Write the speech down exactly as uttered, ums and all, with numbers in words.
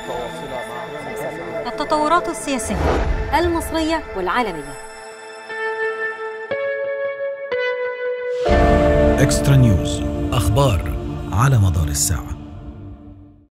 التطورات السياسية المصرية والعالمية. إكسترا نيوز، أخبار على مدار الساعة.